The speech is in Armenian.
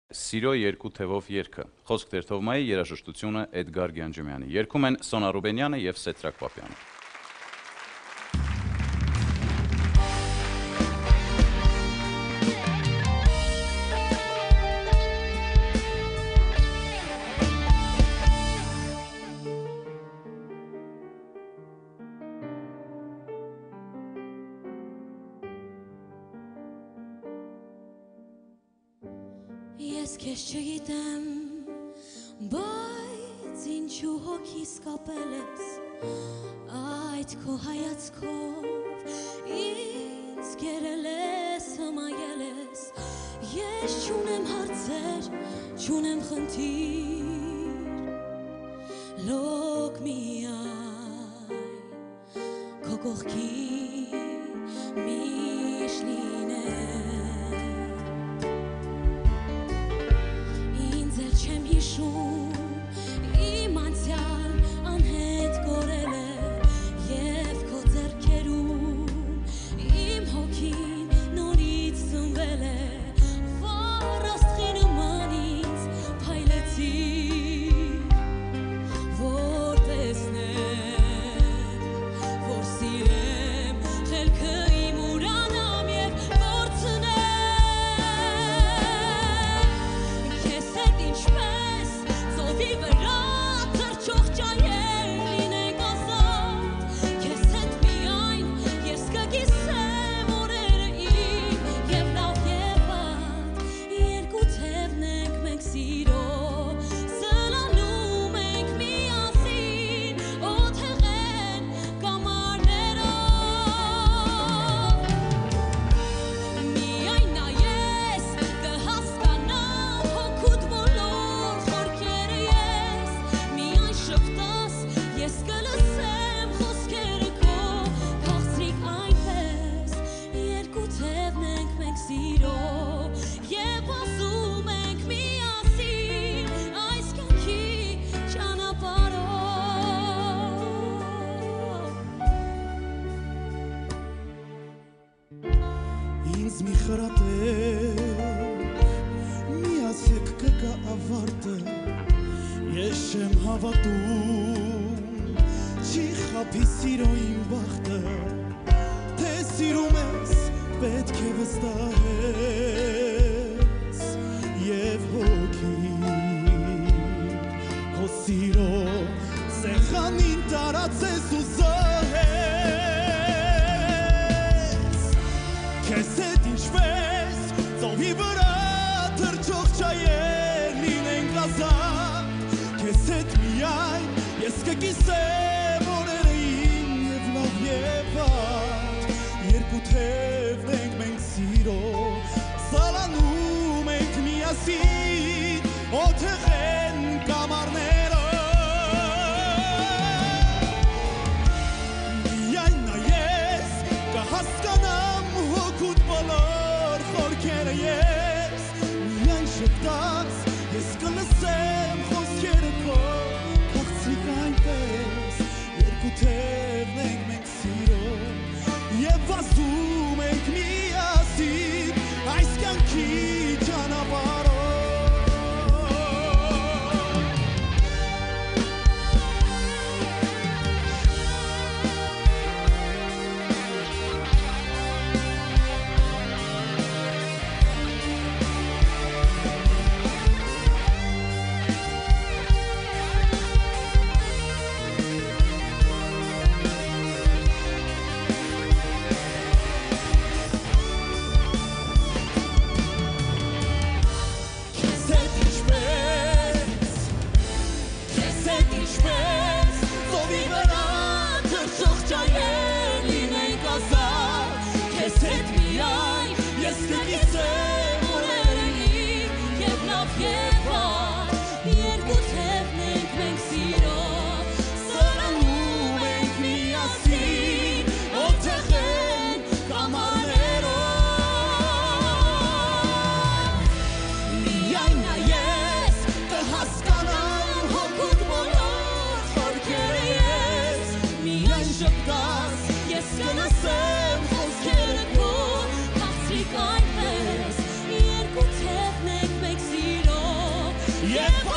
Սիրո երկու թևով երգը։ Խոսք Տեր-Թովմայի, երաժշտությունը Էդգար Գյանջեմյանի։ Երգում են Սոնա Ռուբենյանը եւ Սեդրակ Պապյանը։ Ես քեզ չգիտեմ, բայց ինչու հոգիս կապել ես, այդ քո հայացքով ինձ կերել ես, հմայել ես, ես չունեմ հարցեր, չունեմ խնդիր, լոկ միայն քո կողքին միշտ լինել։ Չեմ հիշում, իմ անցյալ անհետ կորել է և քո ձեռքերում իմ հոգին նորից ծնվել է, որ աստղի նման ինձ փայլեցի, որ տեսնեմ, որ սիրեմ, խելքը իմ ուրանամ և կորցնեմ, քեզ հետ ինչպես ծովի վրա թռչող ճայեր լինենք ազատ, քեզ հետ միայն ես կկիսեմ օրերը իմ և լավ և վատ, երկու թևն ենք մենք սիրո, սլանում ենք միասին, օդեղեն կամարներով, միայն նայես կհասկանամ հոգուդ բոլոր խորքերը ես, միայն շպտաս ես կլսեմ խոսքերը քո, քաղցրիկ այնպես, երկու թևն ենք մենք սիրո, և ասում ենք միասին այս կյանքի ճանապարհով։ Ինձ մի խրատեք, մի ասեք կգա ավարտը, ես չեմ հավատում, չի խաբի սիրո իմ բախտը, թե սիրում ես, պետք է վստահես, և հոգին, հո սիրո սեղանին տարածես ու զոհես, քեզ հետ ինչպես ծովի վրա թռչող ճայեր լինենք ազատ, քեզ հետ միայն ես կկիսեմ օրերը իմ և լավ և վատ, երկու թևն ենք մենք սիրո, սալանում ենք միասին, օդեղեն կամարներով, միայն նայես կհասկանամ հոգուդ բոլոր խորքերը ես, միայն շպտաց ես կլսեմ խոսքերը քո, քաղցրիկ այնպես, երկու թևն ենք մենք սիրո, և ասում ենք միասին այս կյանքի ճանապարհով։ Երբ